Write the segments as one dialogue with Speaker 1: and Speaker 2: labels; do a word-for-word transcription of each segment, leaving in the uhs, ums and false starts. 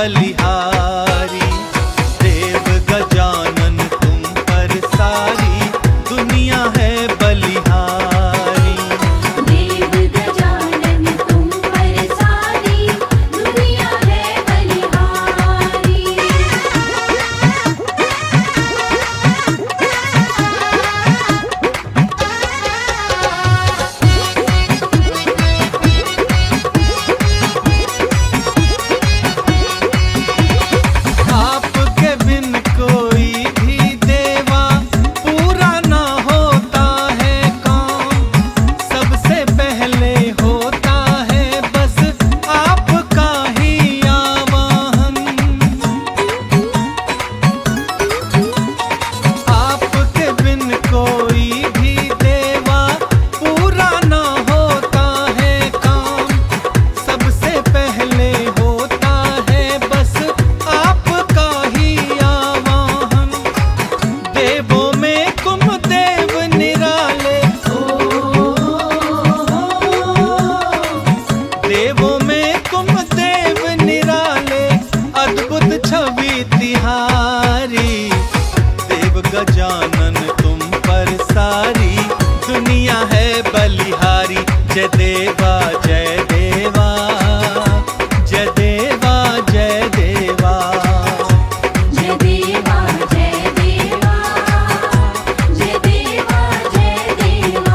Speaker 1: बलिहारी। देव गजानन तुम पर सारी दुनिया है बलिहारी।
Speaker 2: देव गजानन तुम पर सारी दुनिया है बलिहारी।
Speaker 1: आपके बिन कोई भी देवा पूरा ना होता है काम। सबसे पहले होता है बस आपका ही आवाहन। आपके बिन कोई भी देवा पूरा ना होता है काम। सबसे पहले होता है बस आपका ही आवाहन। देवों में तुम देव निराले, देवों में तुम देव निराले, अद्भुत छवि तिहारी। देव गजानन तुम पर सारी दुनिया है बलिहारी। जय देवा जय देवा, जय देवा जय देवा।
Speaker 2: जय देवा जय देवा, जय देवा जय देवा।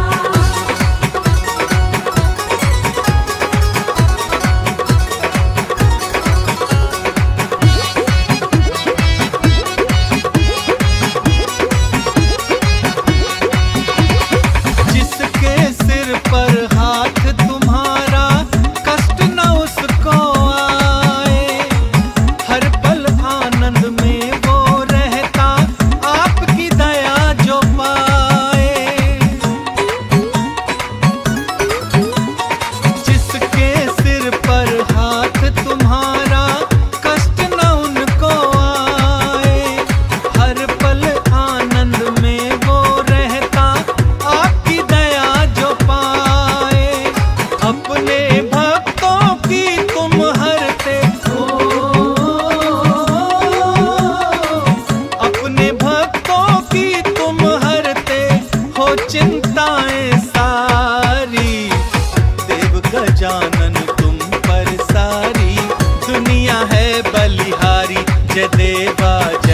Speaker 1: जिसके सिर पर हाथ तुम्हारा कष्ट न उसको आए। हर पल आनंद में वो रहता आपकी दया जो पाए। जिसके सिर पर हाथ तुम्हारा कष्ट न उनको आए। हर पल आनंद में वो रहता आपकी दया जो पाए। अपने भक्तों की तुम हरते हो, अपने भक्तों की तुम हरते हो चिंताएं सारी। देव गजानन तुम पर सारी दुनिया है बलिहारी। जय देवा